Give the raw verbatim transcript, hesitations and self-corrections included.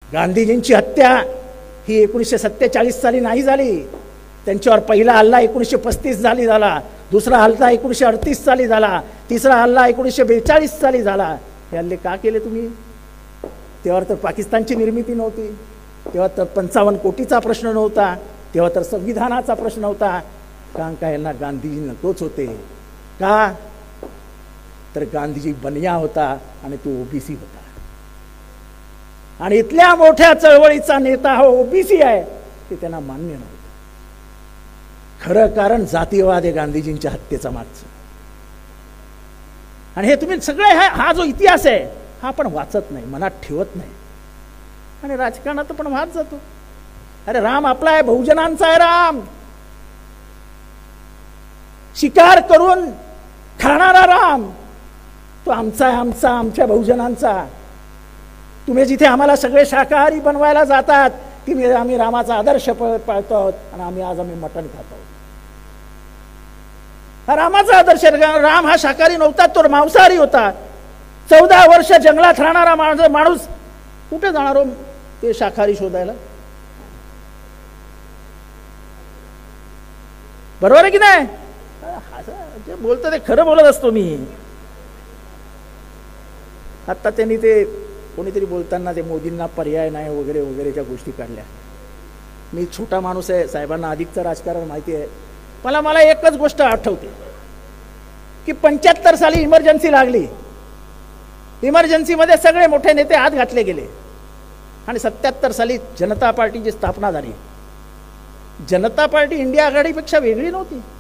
गांधीजींची हत्या ही एकोणीसशे सत्तेचाळीस साली नाही झाली. त्यांच्यावर पहिला हल्ला एकोणीसशे पस्तीस साली झाला, दुसरा हल्ला एकोणीसशे अडतीस साली झाला, तिसरा हल्ला एकोणीसशे बेचाळीस साली झाला. हे हल्ले का केले तुम्ही? तेव्हा तर पाकिस्तानची निर्मिती नव्हती, तेव्हा तर पंचावन्न कोटीचा प्रश्न नव्हता, तेव्हा तर संविधानाचा प्रश्न होता. कारण का यांना गांधीजी नकोच होते. का? तर गांधीजी बनिया होता आणि तो ओबीसी होता. आणि इथल्या मोठ्या चळवळीचा नेता हा ओबीसी आहे ते त्यांना मान्य नव्हतं. खरं कारण जातीयवाद आहे गांधीजींच्या हत्येचा मागचं. आणि हे तुम्ही सगळे हा जो इतिहास आहे हा आपण वाचत नाही, मनात ठेवत नाही आणि राजकारणात पण वाद जातो. अरे राम आपला आहे, बहुजनांचा आहे राम. शिकार करून खाणारा राम तो आमचा आहे, आमचा, आमच्या बहुजनांचा. तुम्ही जिथे आम्हाला सगळे शाकाहारी बनवायला जातात की आम्ही रामाचा आदर्श पाळतो आहोत आणि आम्ही आज आम्ही मटण खातो. हा रामाचा आदर्श. राम हा शाकाहारी नव्हता, तो मांसाहारी होता. चौदा वर्ष जंगलात राहणारा माणूस कुठे जाणार हो ते शाकाहारी शोधायला? बरोबर आहे की नाही? जे बोलतो ते खरं बोलत असतो मी. आता त्यांनी ते कोणीतरी बोलताना ते मोदींना पर्याय नाही वगैरे वगैरेच्या गोष्टी काढल्या. मी छोटा माणूस आहे, साहेबांना अधिकचं राजकारण माहिती आहे. मला मला एकच गोष्ट आठवते की पंच्याहत्तर साली इमर्जन्सी लागली. इमर्जन्सीमध्ये सगळे मोठे नेते आत घातले गेले आणि सत्याहत्तर साली जनता पार्टीची स्थापना झाली. जनता पार्टी इंडिया आघाडीपेक्षा वेगळी नव्हती.